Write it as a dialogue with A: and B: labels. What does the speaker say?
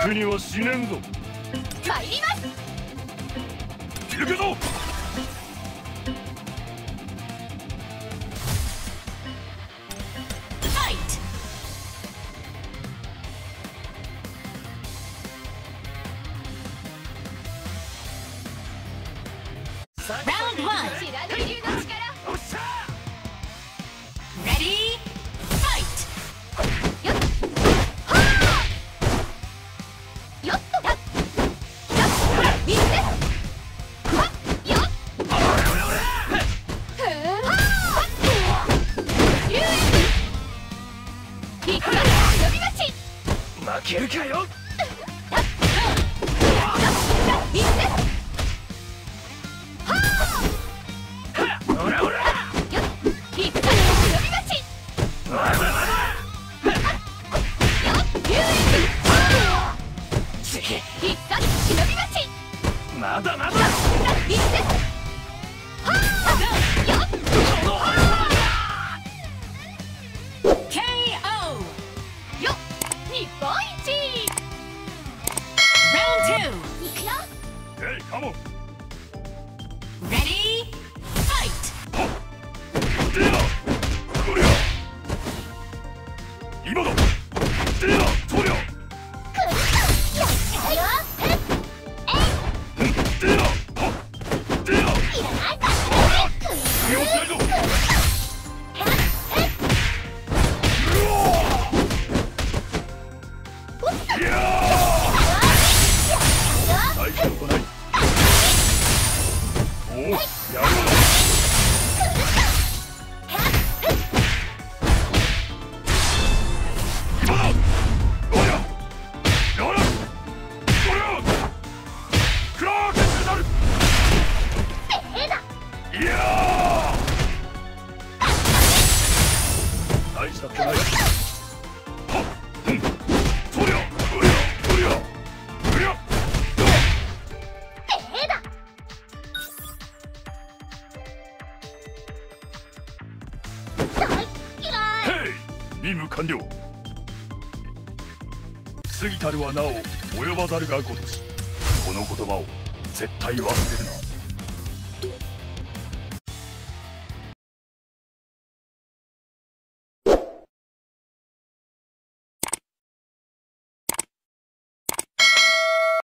A: 楽には死ねんぞ。
B: 参ります。
A: 行くぞ。
B: Round 1. Ready? Fight!
A: 負けるかよ。まだまだ。
B: Ready? Fight!
A: 今だ。出よ、そりゃ。任務完了。過ぎたるはなお及ばざるがごとし、この言葉を絶対忘れるな。